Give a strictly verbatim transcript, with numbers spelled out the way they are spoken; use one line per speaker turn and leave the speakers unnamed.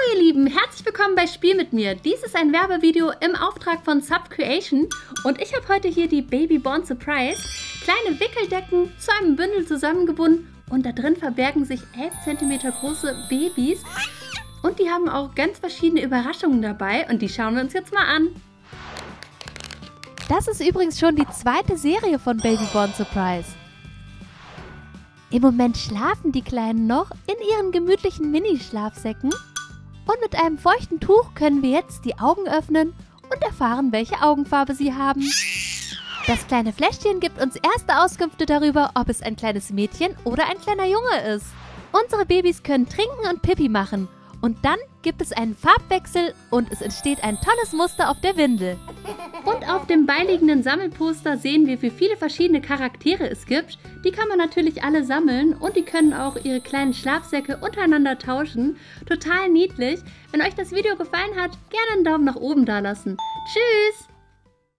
Hallo ihr Lieben, herzlich willkommen bei Spiel mit mir. Dies ist ein Werbevideo im Auftrag von Sub Creation und ich habe heute hier die Baby Born Surprise. Kleine Wickeldecken zu einem Bündel zusammengebunden und da drin verbergen sich elf Zentimeter große Babys. Und die haben auch ganz verschiedene Überraschungen dabei und die schauen wir uns jetzt mal an.
Das ist übrigens schon die zweite Serie von Baby Born Surprise. Im Moment schlafen die Kleinen noch in ihren gemütlichen Mini-Schlafsäcken. Und mit einem feuchten Tuch können wir jetzt die Augen öffnen und erfahren, welche Augenfarbe sie haben. Das kleine Fläschchen gibt uns erste Auskünfte darüber, ob es ein kleines Mädchen oder ein kleiner Junge ist. Unsere Babys können trinken und Pipi machen. Und dann gibt es einen Farbwechsel und es entsteht ein tolles Muster auf der Windel.
Und auf dem beiliegenden Sammelposter sehen wir, wie viele verschiedene Charaktere es gibt. Die kann man natürlich alle sammeln und die können auch ihre kleinen Schlafsäcke untereinander tauschen. Total niedlich. Wenn euch das Video gefallen hat, gerne einen Daumen nach oben da lassen. Tschüss!